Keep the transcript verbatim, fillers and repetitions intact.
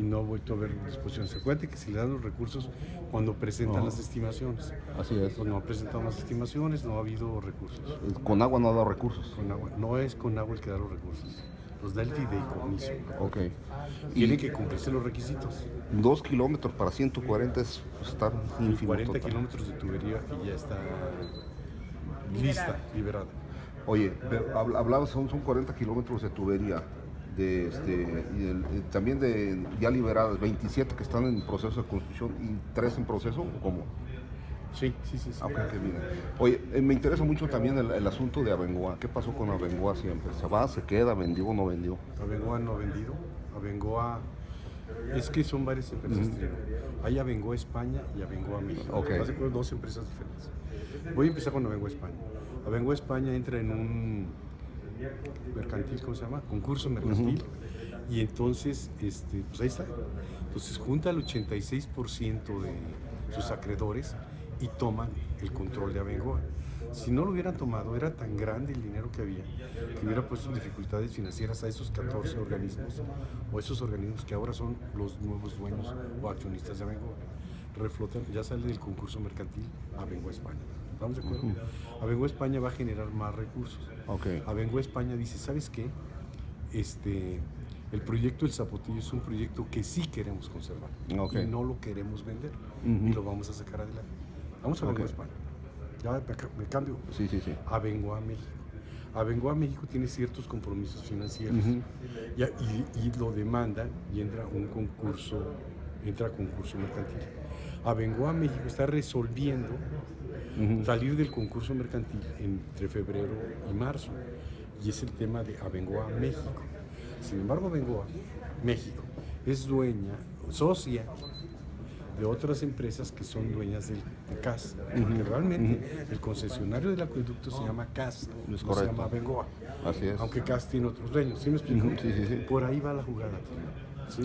y no ha vuelto a haber disposición. Se cuenta que se le dan los recursos cuando presentan Oh. las estimaciones. Así es. Pues no ha presentado las estimaciones, no ha habido recursos. Con agua no ha dado recursos. Con agua. No es con agua el que da los recursos. Los da el fideicomiso. Ok. Tienen Y que cumplirse los requisitos. dos kilómetros para ciento cuarenta es estar ínfimo cuarenta total. kilómetros de tubería y ya está lista, liberada. Oye, pero hab- hablabas, son, son cuarenta kilómetros de tubería, de este, y el- eh, también de ya liberadas, veintisiete que están en proceso de construcción y tres en proceso, ¿o cómo? Sí, sí, sí. sí. Ah, ok, qué bien. Oye, eh, me interesa mucho también el, el asunto de Abengoa. ¿Qué pasó con Abengoa siempre? ¿Se va, se queda, vendió o no vendió? Abengoa no ha vendido. Abengoa, es que son varias empresas. Ujú. Trino. Hay Abengoa España y Abengoa México. Ok. Haz de cuenta, dos empresas diferentes. Voy a empezar con Abengoa España. Abengoa España entra en un mercantil, ¿cómo se llama? Concurso mercantil. Uh-huh. Y entonces, este, pues ahí está. Entonces junta el ochenta y seis por ciento de sus acreedores y toman el control de Abengoa. Si no lo hubieran tomado, era tan grande el dinero que había, que hubiera puesto dificultades financieras a esos catorce organismos, o esos organismos que ahora son los nuevos dueños o accionistas de Abengoa. Reflotan, ya sale del concurso mercantil Abengoa España. ¿Estamos de acuerdo? Uh-huh. Abengoa España va a generar más recursos. Okay. Abengoa España dice, ¿sabes qué? Este, el proyecto del Zapotillo es un proyecto que sí queremos conservar. Okay. Y no lo queremos vender. Uh-huh. Y lo vamos a sacar adelante. Vamos a Abengoa okay. España. Ya me, me cambio. Sí, sí, sí. Abengoa México. Abengoa México tiene ciertos compromisos financieros. Uh-huh. y, y, y lo demandan y entra un concurso, entra a concurso mercantil. Abengoa México está resolviendo uh-huh. salir del concurso mercantil entre febrero y marzo. Y es el tema de Abengoa México. Sin embargo, Abengoa México es dueña, socia de otras empresas que son dueñas del de C A S, porque uh-huh. realmente uh-huh. el concesionario del acueducto se llama C A S, no es se llama Abengoa. Así es. Aunque C A S tiene otros dueños, ¿sí me explico? Uh-huh. Sí, sí, sí. Por ahí va la jugada.